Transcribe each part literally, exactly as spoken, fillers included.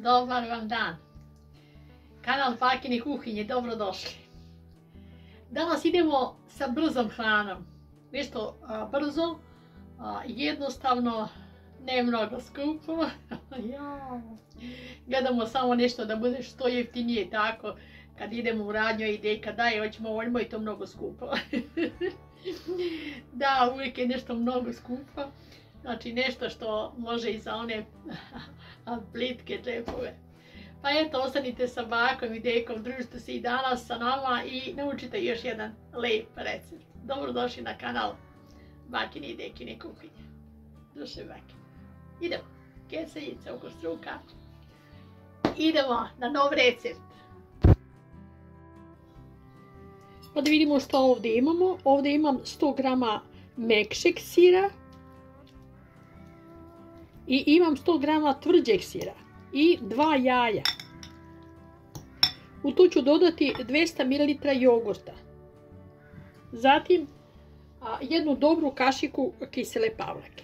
Dobar vam dan. Kanal Bakine kuhinje, dobrodošli. Danas idemo sa brzom hranom. Nešto a, brzo, a, jednostavno, ne mnogo skupo. Ja. Gledamo samo nešto da bude što jeftinije, tako. Kad idemo u radnju ide, kad daje, hoćemo, voljmo i to mnogo skupo. Da, uvijek je nešto mnogo skupo. Znači nešto što može i za one plitke džepove. Pa eto, ostanite sa bakom i dekom, družite se i danas sa nama i naučite još jedan lijep recept. Dobrodošli na kanal Bakine i Dekine kuhinje. Duše bakine. Idemo, keseljice oko struka. Idemo na nov recept. Pa da vidimo što ovdje imamo. Ovdje imam sto grama mekšeg sira. I imam sto grama tvrđeg sira. I dva jaja. U to ću dodati dvesta mililitara jogurta. Zatim a, jednu dobru kašiku kisele pavlake.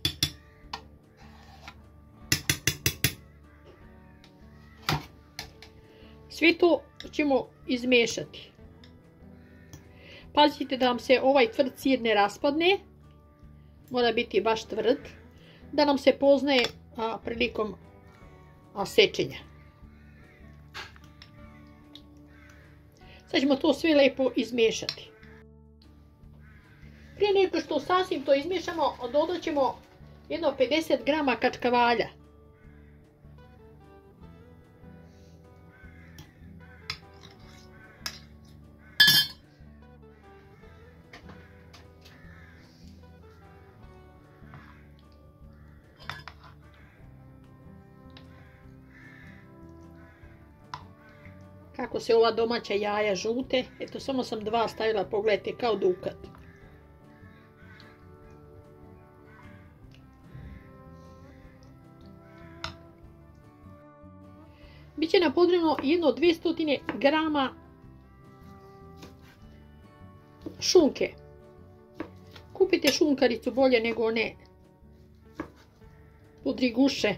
Sve to ćemo izmešati. Pazite da vam se ovaj tvrd sir ne raspadne. Mora biti baš tvrd. Da nam se poznaje a, prilikom a, sečenja. Sad ćemo to sve lijepo izmiješati. Prije nego što sasvim to izmiješamo, dodat ćemo jedno pedeset grama kačkavalja. Kako se ova domaća jaja žute, eto samo sam dva stavila, pogledajte, kao dukat. Biće nam potrebno jedno dvjesto grama šunke. Kupite šunkaricu bolje nego one podriguše,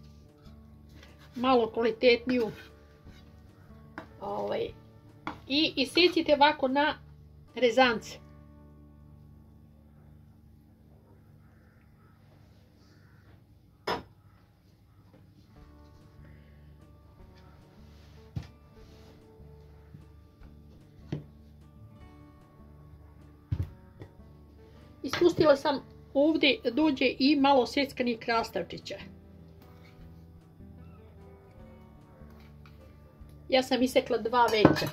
malo kvalitetniju. Ovaj. I isecite ovako na rezance. Ispustila sam ovdje, dođe i malo seckanih krastavčića. Ja sam isekla dva veća.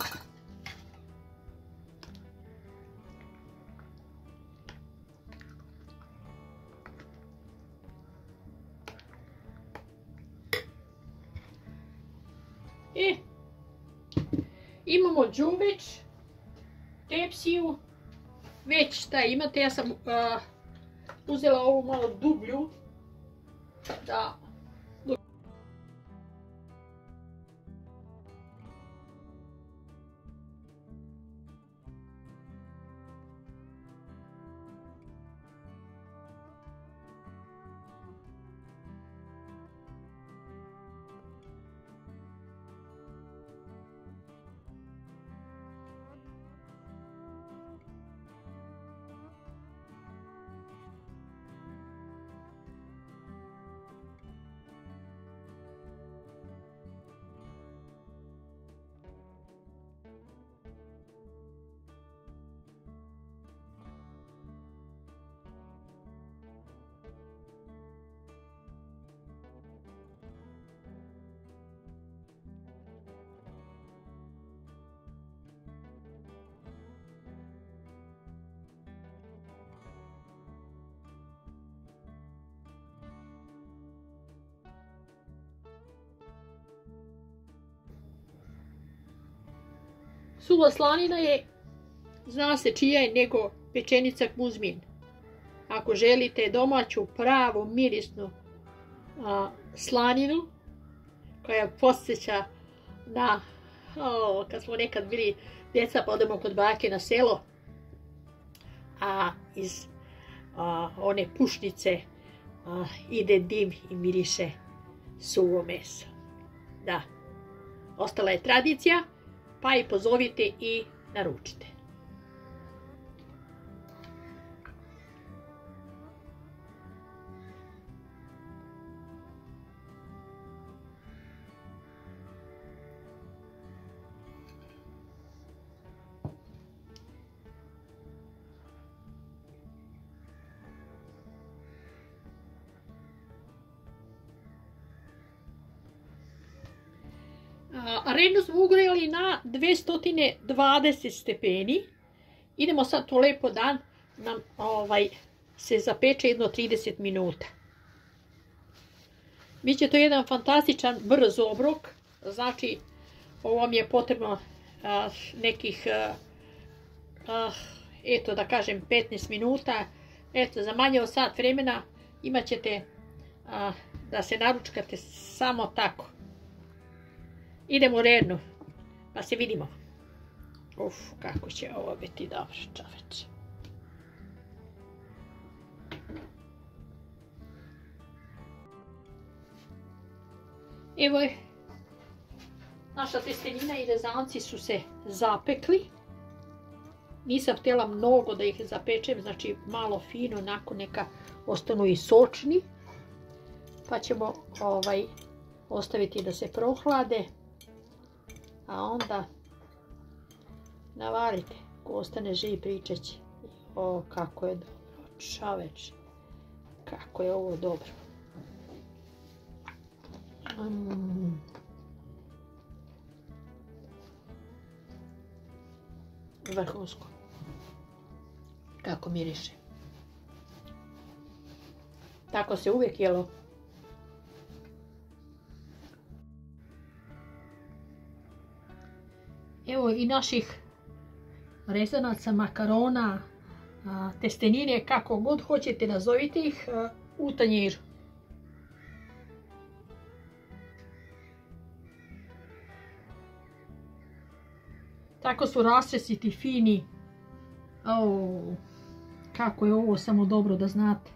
E, imamo đuveč, tepsiju, već šta imate, ja sam uh, uzela ovu malo dublju, da suva slanina je, zna se čija je, nego pečenica Kuzmin. Ako želite domaću, pravu, mirisnu a, slaninu, koja podsjeća na, o, kad smo nekad bili djeca pa odemo kod bake na selo, a iz a, one pušnice a, ide dim i miriše suvo meso. Da, ostala je tradicija, pa i pozovite i naručite. Arendu smo ugrijali na dvesta dvadeset stepeni. Idemo sad to lepo da nam ovaj, se zapeče jedno trideset minuta. Biće to jedan fantastičan brz obrok. Znači, ovo mi je potrebno a, nekih, a, a, eto da kažem, petnaest minuta. Eto, za manje od sat vremena imat ćete a, da se naručkate samo tako. Idemo redno, pa se vidimo. Uf, kako će ovo biti dobro, čoveče. Evo je, naša testenina i rezanci su se zapekli. Nisam htjela mnogo da ih zapečem, znači malo fino, onako neka ostanu i sočni. Pa ćemo ovaj, ostaviti da se prohlade. A onda navarite, ko ostane živ pričat će. O, kako je dobro, čoveče, kako je ovo dobro. Mm. Vrhunsko. Kako miriše. Tako se uvijek jelo. Evo i naših rezanaca, makarona, testenine, kako god hoćete nazovite ih, u tanjiru. Tako su rastresiti, fini. O, kako je ovo samo dobro da znate.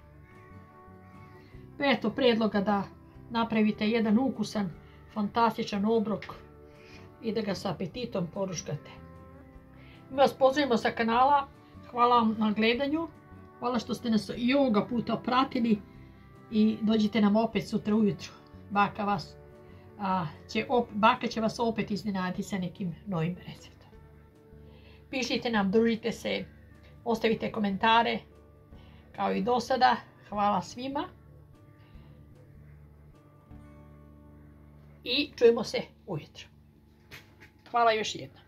Eto predloga da napravite jedan ukusan, fantastičan obrok i da ga sa apetitom poruškate. Mi vas pozdravimo sa kanala, hvala vam na gledanju, hvala što ste nas i ovoga puta pratili i dođite nam opet sutra ujutro. Baka, vas, a, će, op, baka će vas opet iznenaditi sa nekim novim receptom. Pišite nam, družite se, ostavite komentare, kao i do sada. Hvala svima. I čujemo se ujutro. Hvala još jednom.